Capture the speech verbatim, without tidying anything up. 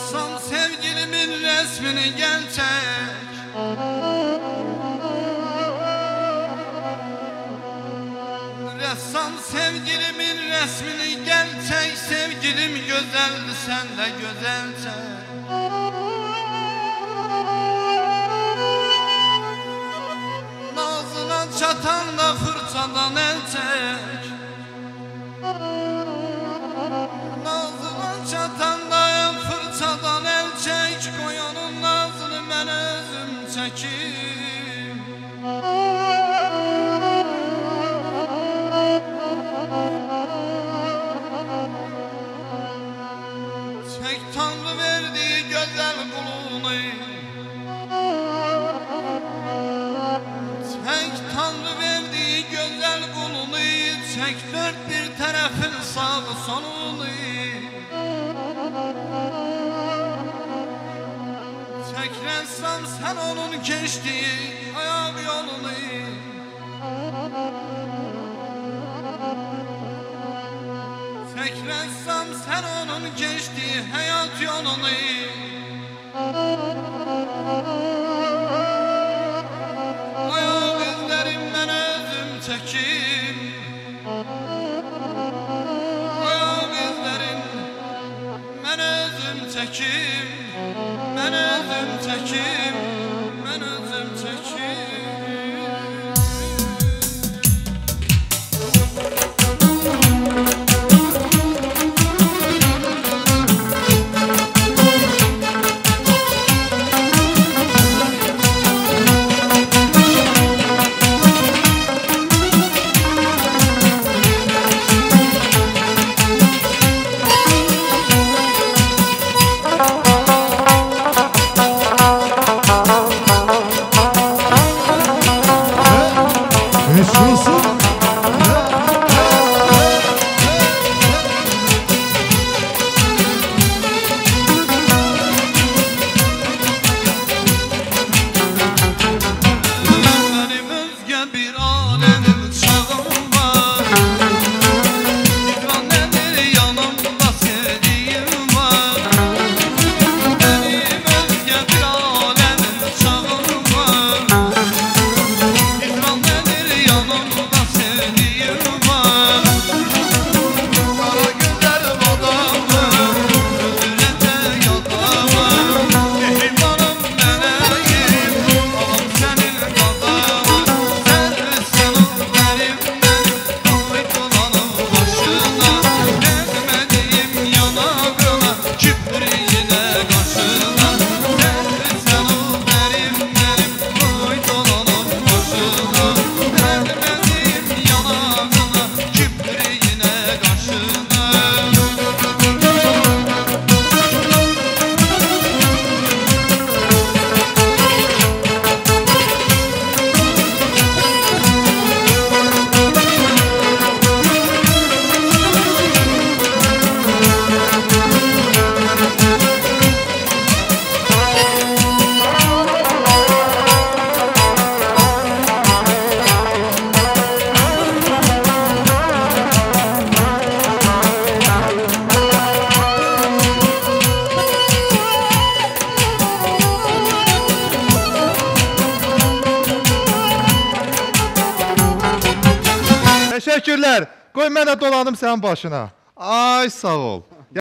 Ressam sevgilimin resmini gel çek. Ressam sevgilimin resmini gel çek. Sevgilim güzeldi, sen de güzel çek. Nazına çatan da fırçadan el çek. Nazına çatan da fırçadan el çek. Koy onun nazını mən özüm çekim. Çek Tanrı verdiği güzel kulunu. Çek Tanrı verdiği güzel kulunu. Çek dört bir tarafın sağı sonunu. Çek ressam sen onun geçtiği ayak yolunu. Çek ressam sen onun geçtiği hayat yolunu. Ayak izlerimden özüm çekim. Ayak izlerim ben özüm çekim. Ben özüm çekim. Ben özüm çekim. Teşekkürler. Qoy mən də dolanım sənin başına. Ay sağ ol.